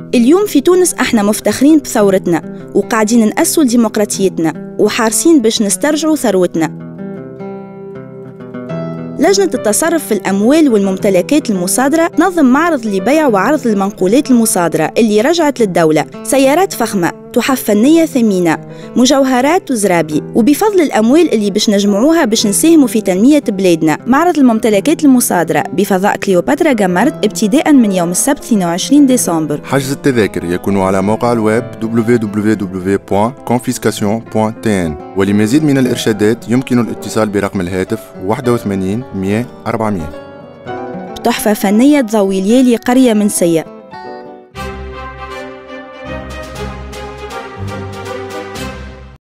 اليوم في تونس احنا مفتخرين بثورتنا وقاعدين نأسوا لديمقراطيتنا وحارسين باش نسترجعوا ثروتنا. لجنة التصرف في الأموال والممتلكات المصادرة تنظم معرض لبيع وعرض المنقولات المصادرة اللي رجعت للدولة، سيارات فخمة، تحف فنية ثمينة، مجوهرات وزرابي، وبفضل الأموال اللي باش نجمعوها باش نساهموا في تنمية بلادنا. معرض الممتلكات المصادرة بفضاء كليوباترا جامارت ابتداء من يوم السبت 22 ديسمبر. حجز التذاكر يكون على موقع الويب www.confiscation.tn، ولمزيد من الإرشادات يمكن الاتصال برقم الهاتف 81 100 400. تحفة فنية تضوي ليالي قرية منسية.